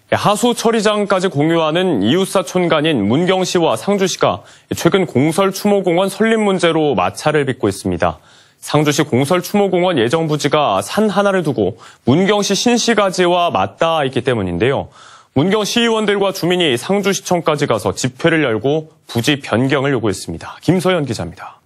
하수 처리장까지 공유하는 이웃사 촌간인 문경시와 상주시가 최근 공설 추모공원 설립 문제로 마찰을 빚고 있습니다. 상주시 공설 추모공원 예정 부지가 산 하나를 두고 문경시 신시가지와 맞닿아 있기 때문인데요. 문경 시의원들과 주민이 상주시청까지 가서 집회를 열고 부지 변경을 요구했습니다. 김서연 기자입니다.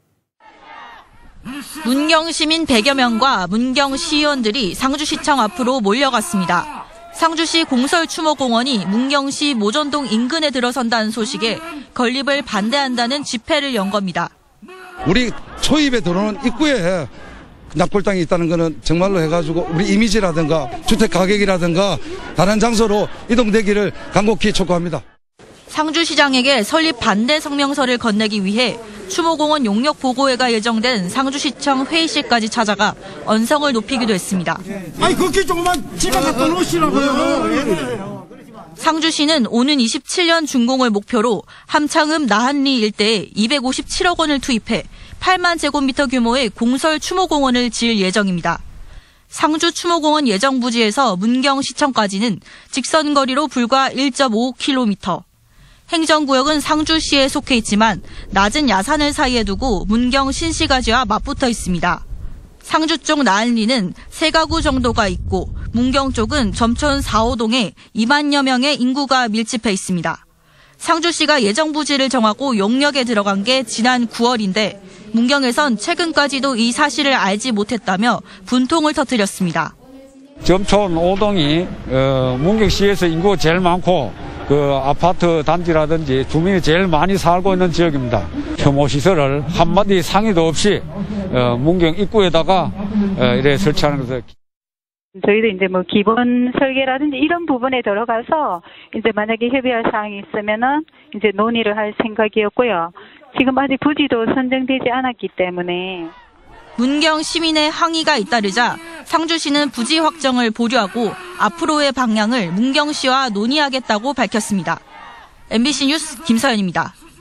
문경 시민 100여 명과 문경 시의원들이 상주시청 앞으로 몰려갔습니다. 상주시 공설 추모공원이 문경시 모전동 인근에 들어선다는 소식에 건립을 반대한다는 집회를 연 겁니다. 우리 초입에 들어오는 입구에 납골당이 있다는 것은 정말로 해가지고 우리 이미지라든가 주택 가격이라든가 다른 장소로 이동되기를 간곡히 촉구합니다. 상주시장에게 설립 반대 성명서를 건네기 위해 추모공원 용역 보고회가 예정된 상주시청 회의실까지 찾아가 언성을 높이기도 했습니다. 아니 그렇게 조금만 집에 갖다 놓으시라고요. 상주시는 오는 27년 준공을 목표로 함창읍 나한리 일대에 257억 원을 투입해 8만 제곱미터 규모의 공설 추모공원을 지을 예정입니다. 상주 추모공원 예정 부지에서 문경시청까지는 직선 거리로 불과 1.5km. 행정구역은 상주시에 속해 있지만 낮은 야산을 사이에 두고 문경 신시가지와 맞붙어 있습니다. 상주 쪽 나한리는 3가구 정도가 있고 문경 쪽은 점촌 4호동에 2만여 명의 인구가 밀집해 있습니다. 상주시가 예정 부지를 정하고 용역에 들어간 게 지난 9월인데 문경에선 최근까지도 이 사실을 알지 못했다며 분통을 터뜨렸습니다. 점촌 5동이 문경시에서 인구가 제일 많고 그 아파트 단지라든지 주민이 제일 많이 살고 있는 지역입니다. 혐오 시설을 한마디 상의도 없이 문경 입구에다가 이래 설치하는 것을. 저희도 이제 뭐 기본 설계라든지 이런 부분에 들어가서 이제 만약에 협의할 사항이 있으면은 이제 논의를 할 생각이었고요. 지금 아직 부지도 선정되지 않았기 때문에. 문경 시민의 항의가 잇따르자 상주시는 부지 확정을 보류하고 앞으로의 방향을 문경시와 논의하겠다고 밝혔습니다. MBC 뉴스 김서연입니다.